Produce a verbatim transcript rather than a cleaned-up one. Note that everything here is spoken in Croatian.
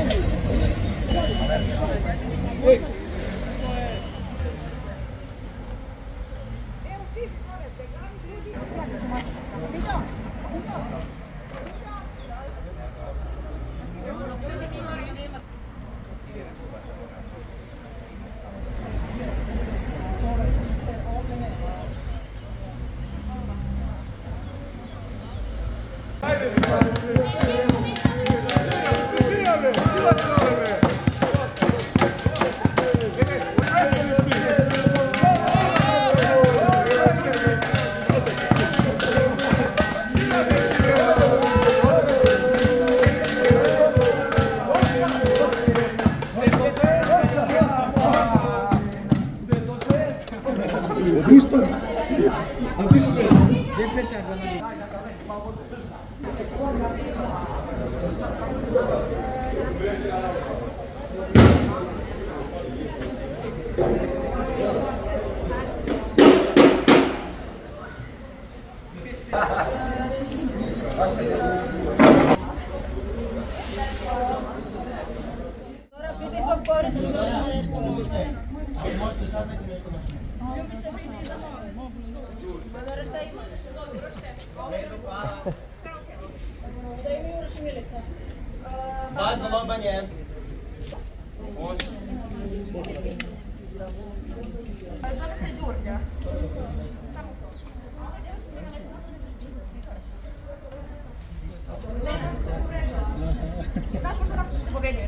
Pitaj svog poreza, da zna nešto može. Ali možete saznati nešto naše. Ljubica, pitaj za mogu. Pa dobro, šta imaš? Redu, hvala. Šta ima Juroš i Milica? Bad za lobanje. Zove se Đurđa. Znaš možda kako se pobedio?